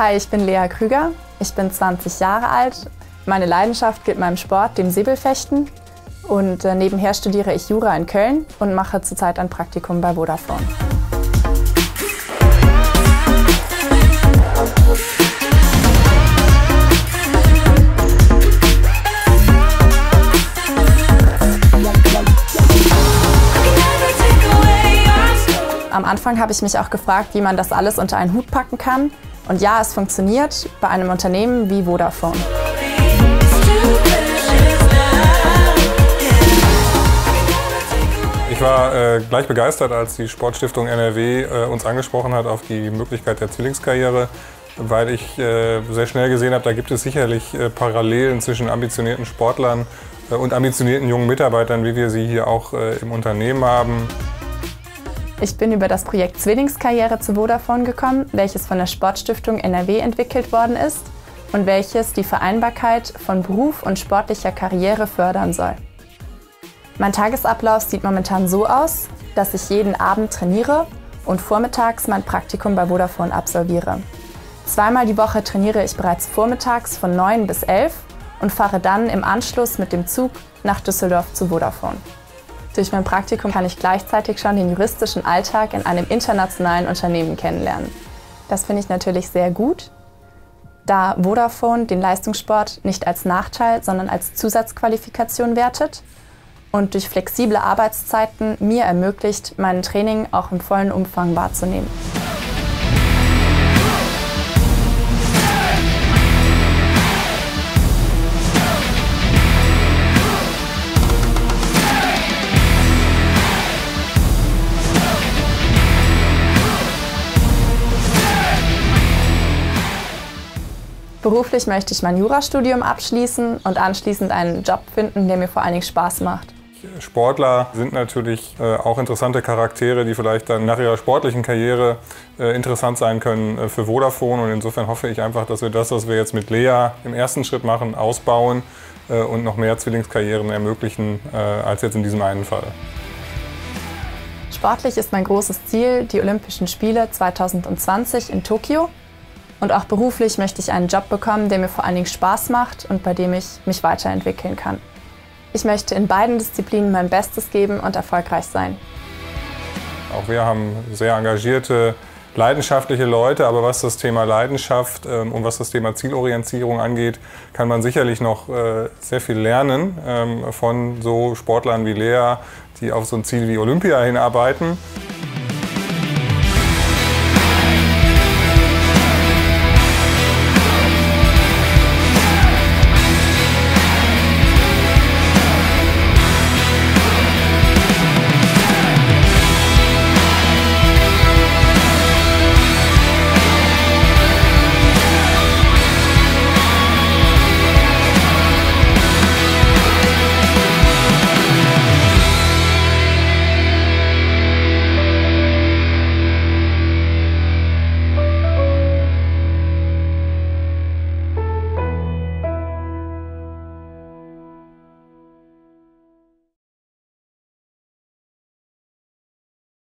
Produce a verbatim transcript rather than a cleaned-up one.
Hi, ich bin Lea Krüger. Ich bin zwanzig Jahre alt. Meine Leidenschaft gilt meinem Sport, dem Säbelfechten. Und äh, nebenher studiere ich Jura in Köln und mache zurzeit ein Praktikum bei Vodafone. Am Anfang habe ich mich auch gefragt, wie man das alles unter einen Hut packen kann. Und ja, es funktioniert bei einem Unternehmen wie Vodafone. Ich war äh, gleich begeistert, als die Sportstiftung N R W äh, uns angesprochen hat auf die Möglichkeit der Zwillingskarriere, weil ich äh, sehr schnell gesehen habe, da gibt es sicherlich äh, Parallelen zwischen ambitionierten Sportlern äh, und ambitionierten jungen Mitarbeitern, wie wir sie hier auch äh, im Unternehmen haben. Ich bin über das Projekt Zwillingskarriere zu Vodafone gekommen, welches von der Sportstiftung N R W entwickelt worden ist und welches die Vereinbarkeit von Beruf und sportlicher Karriere fördern soll. Mein Tagesablauf sieht momentan so aus, dass ich jeden Abend trainiere und vormittags mein Praktikum bei Vodafone absolviere. Zweimal die Woche trainiere ich bereits vormittags von neun bis elf und fahre dann im Anschluss mit dem Zug nach Düsseldorf zu Vodafone. Durch mein Praktikum kann ich gleichzeitig schon den juristischen Alltag in einem internationalen Unternehmen kennenlernen. Das finde ich natürlich sehr gut, da Vodafone den Leistungssport nicht als Nachteil, sondern als Zusatzqualifikation wertet und durch flexible Arbeitszeiten mir ermöglicht, mein Training auch im vollen Umfang wahrzunehmen. Beruflich möchte ich mein Jurastudium abschließen und anschließend einen Job finden, der mir vor allen Dingen Spaß macht. Sportler sind natürlich äh, auch interessante Charaktere, die vielleicht dann nach ihrer sportlichen Karriere äh, interessant sein können äh, für Vodafone. Und insofern hoffe ich einfach, dass wir das, was wir jetzt mit Lea im ersten Schritt machen, ausbauen äh, und noch mehr Zwillingskarrieren ermöglichen äh, als jetzt in diesem einen Fall. Sportlich ist mein großes Ziel die Olympischen Spiele zweitausendzwanzig in Tokio. Und auch beruflich möchte ich einen Job bekommen, der mir vor allen Dingen Spaß macht und bei dem ich mich weiterentwickeln kann. Ich möchte in beiden Disziplinen mein Bestes geben und erfolgreich sein. Auch wir haben sehr engagierte, leidenschaftliche Leute, aber was das Thema Leidenschaft ähm, und was das Thema Zielorientierung angeht, kann man sicherlich noch äh, sehr viel lernen ähm, von so Sportlern wie Lea, die auf so ein Ziel wie Olympia hinarbeiten.